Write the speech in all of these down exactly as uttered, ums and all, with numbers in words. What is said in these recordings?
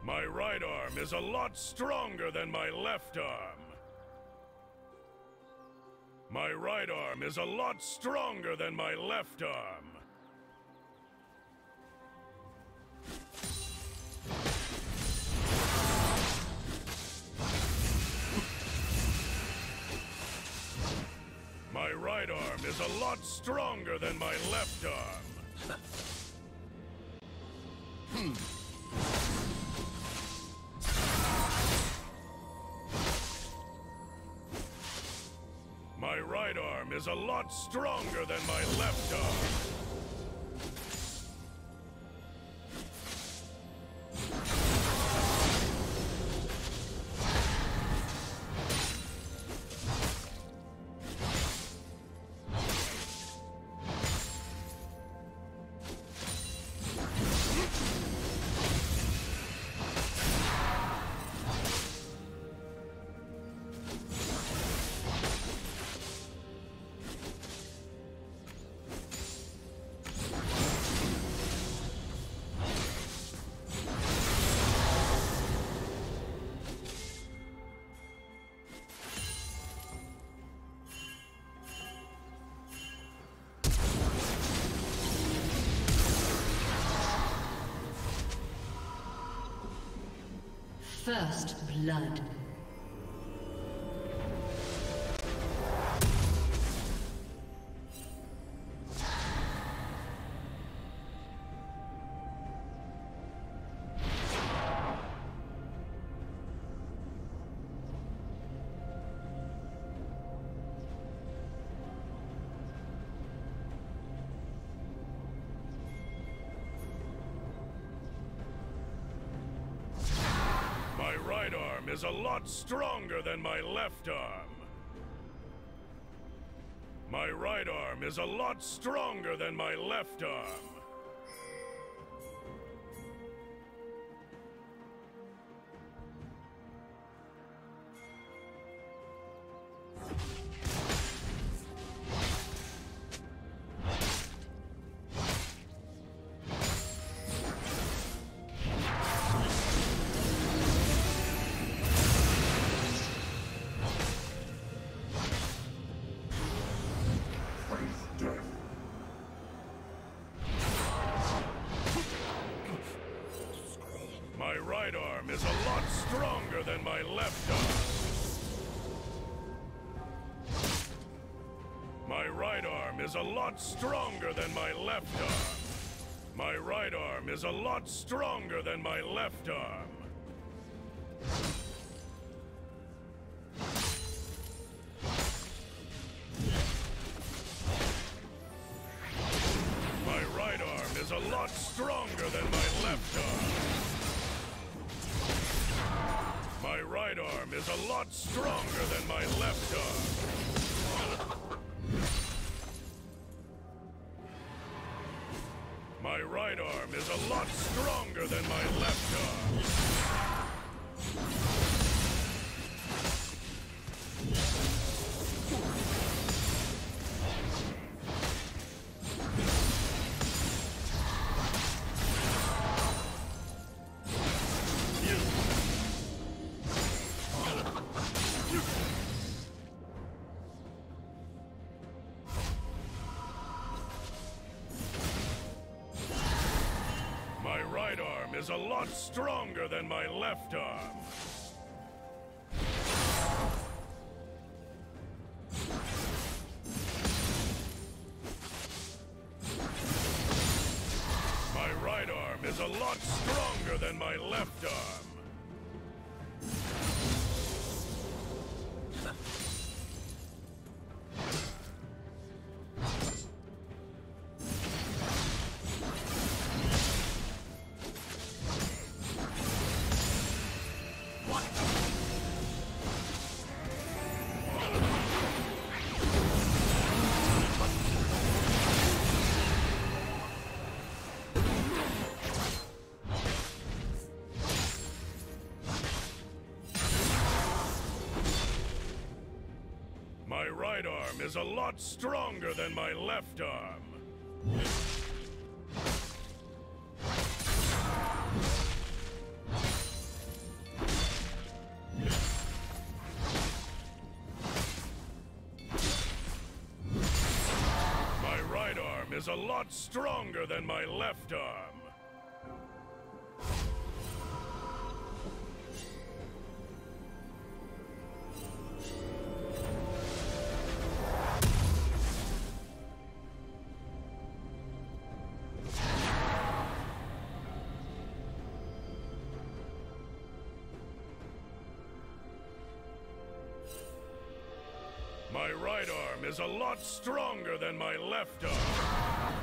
My right arm is a lot stronger than my left arm. My right arm is a lot stronger than my left arm. My right arm is a lot stronger than my left arm. Hmm. My right arm is a lot stronger than my left arm. First blood. My right arm is a lot stronger than my left arm. My right arm is a lot stronger than my left arm. My right arm is a lot stronger than my left arm. My right arm is a lot stronger than my left arm. My right arm is a lot stronger than my left arm. My right arm is a lot stronger than my left arm. My right arm is a lot stronger than my left arm. My right arm is a lot stronger than my left arm. My right arm is a lot stronger than my left arm. My right arm is a lot stronger than my left arm. My right arm is a lot stronger than my left arm. is a lot stronger than my left arm. My right arm is a lot stronger than my left arm.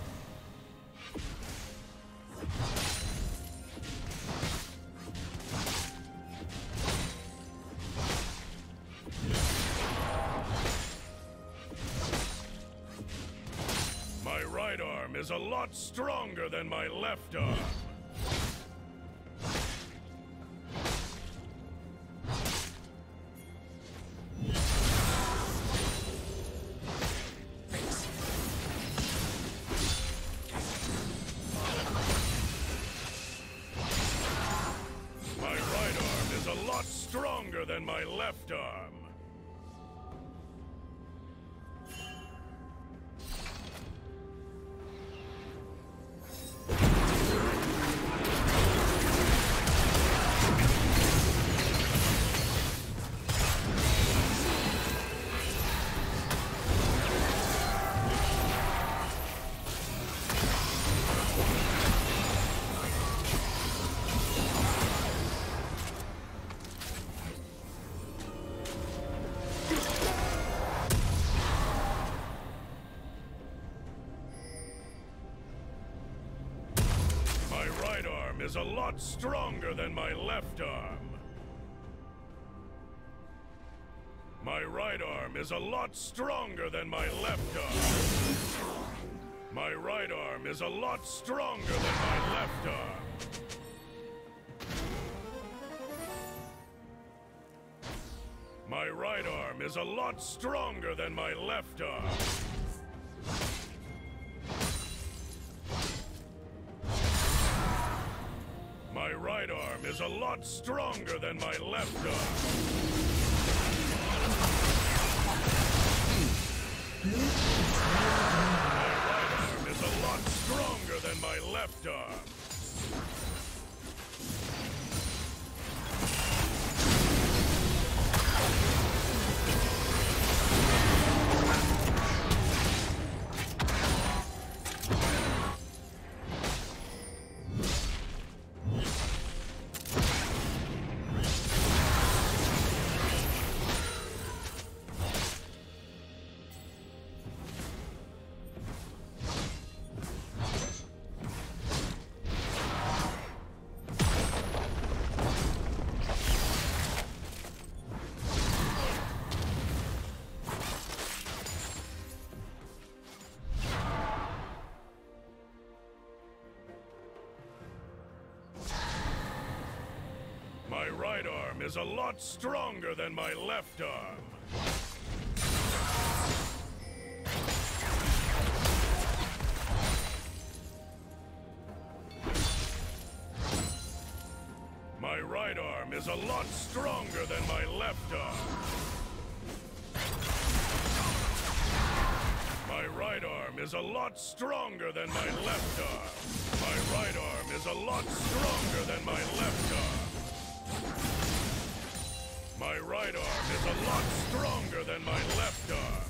My right arm is a lot stronger than my left arm. Stronger than my left arm. Is a lot stronger than my left arm. My right arm is a lot stronger than my left arm. My right arm is a lot stronger than my left arm. My right arm is a lot stronger than my left arm. My right arm is a lot stronger than my left arm. My right arm is a lot stronger than my left arm. My right arm is a lot stronger than my left arm. My right arm is a lot stronger than my left arm. My right arm is a lot stronger than my left arm. My right arm is a lot stronger than my left arm. My right arm is a lot stronger than my left arm.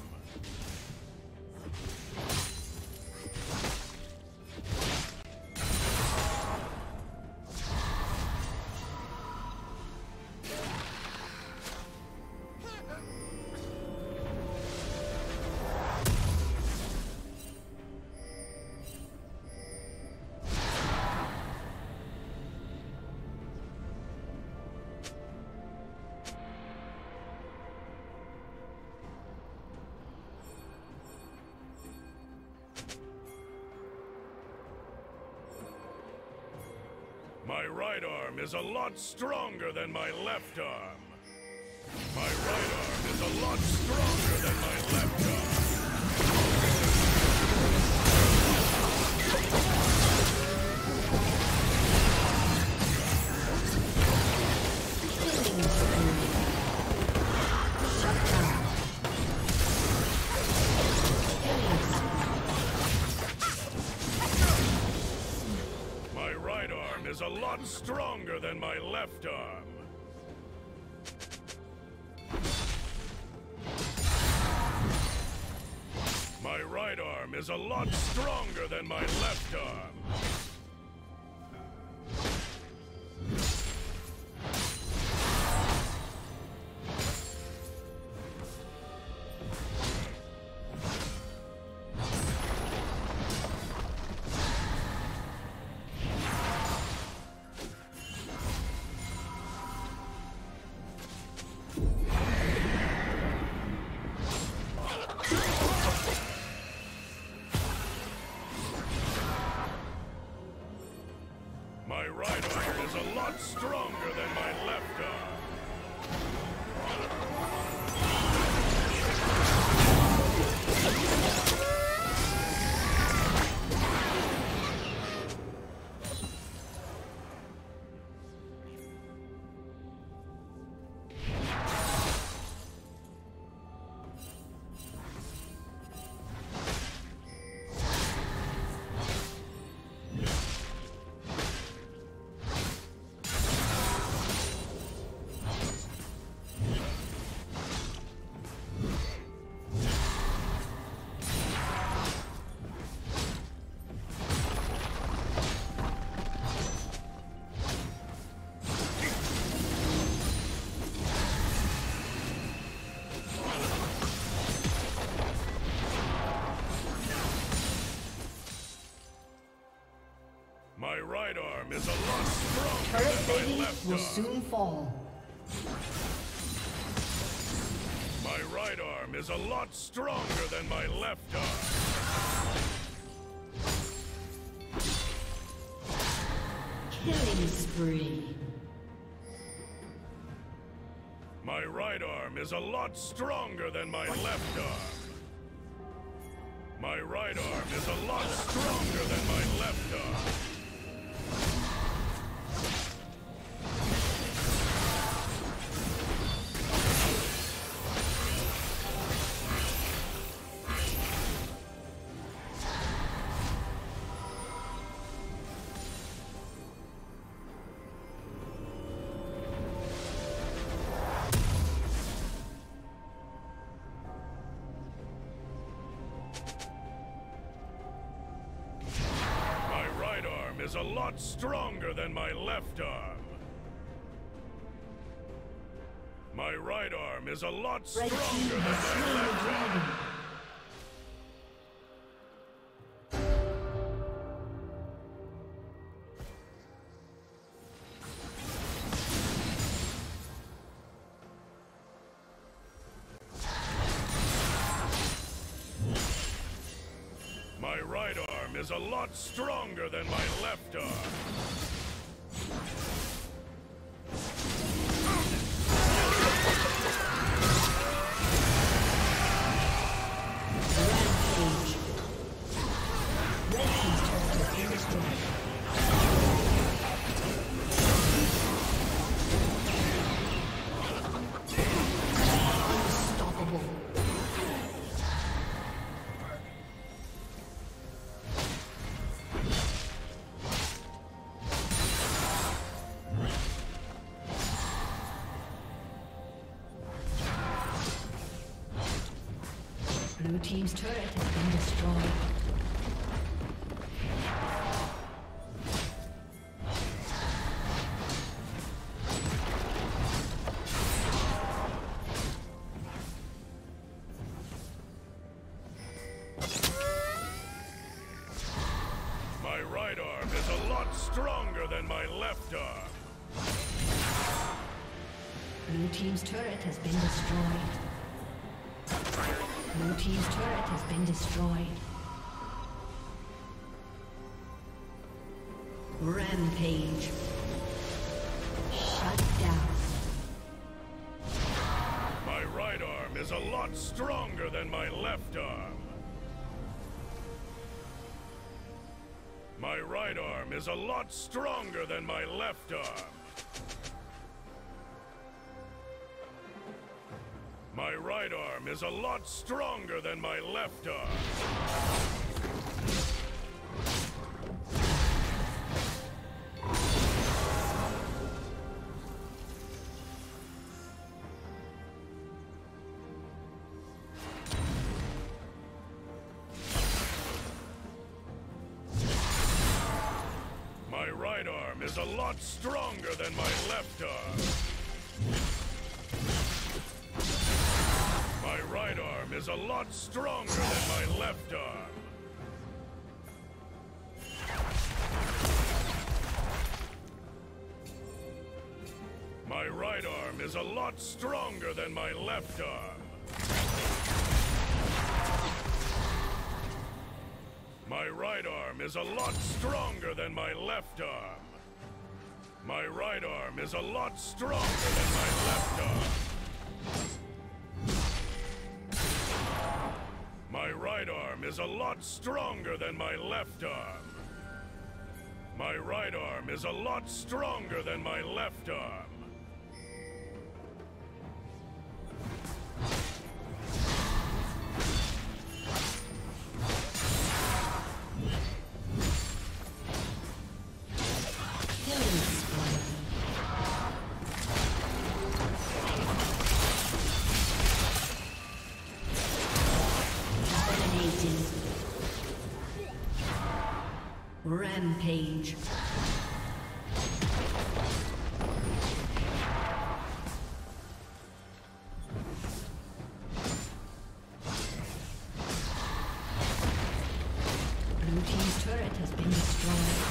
My right arm is a lot stronger than my left arm. My right arm is a lot stronger than my left arm. right arm is a lot stronger than my left arm. My right arm is a lot stronger than my left arm. My right arm is a lot stronger than my left arm. My right arm is a lot stronger Turret than my plating left will arm. soon fall. My right arm is a lot stronger than my left arm. Killing spree. My right arm is a lot stronger than my left arm. My right arm is a lot stronger than my left arm. Is a lot stronger than my left arm. My right arm is a lot stronger than my left arm. My right arm is a lot stronger than my left arm. Blue team's turret has been destroyed. My right arm is a lot stronger than my left arm. Blue team's turret has been destroyed. Blue team's turret has been destroyed. Rampage. Shut down. My right arm is a lot stronger than my left arm. My right arm is a lot stronger than my left arm. My right arm is a lot stronger than my left arm. arm is a lot stronger than my left arm. My right arm is a lot stronger than my left arm. My right arm is a lot stronger than my left arm. My right arm is a lot stronger than my left arm. My right arm is a lot stronger than my left arm. My right arm is a lot stronger than my left arm. My right arm is a lot stronger than my left arm. Rampage. Blue team's turret has been destroyed.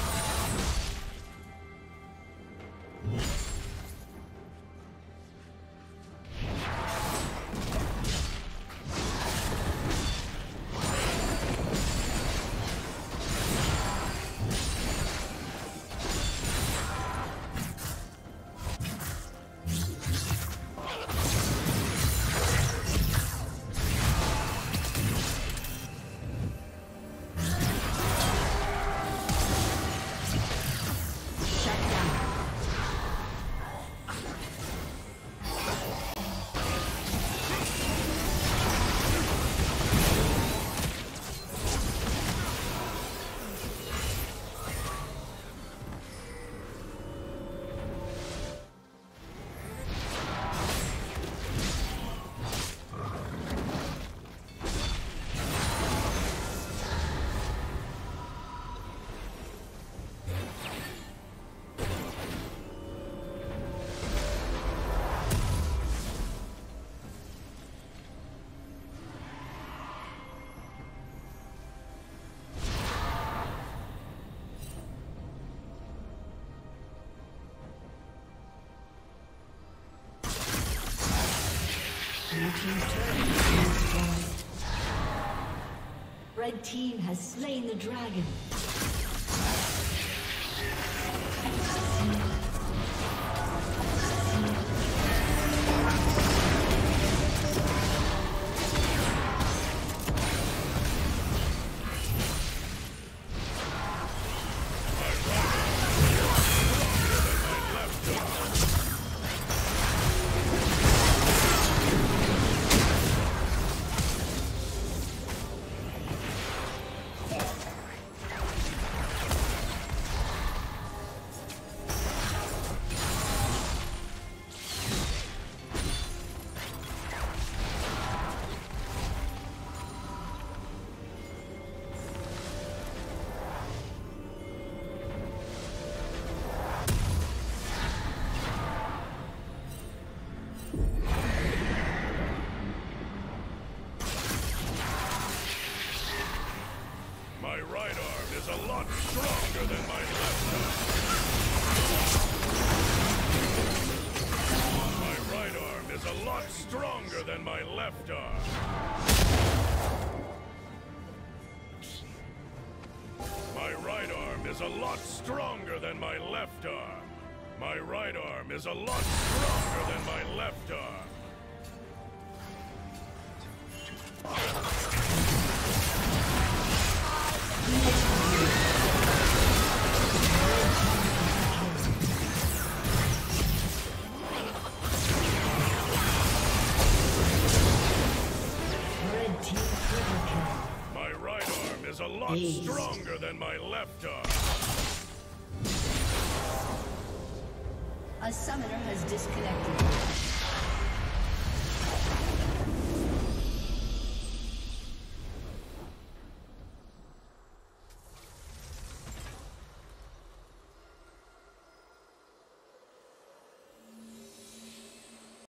Blue team's turret has been destroyed. Red team has slain the dragon. Stronger than my left arm. My right arm is a lot stronger than my left arm. My right arm is a lot stronger than my left arm. A lot Jeez. stronger than my left arm. A summoner has disconnected.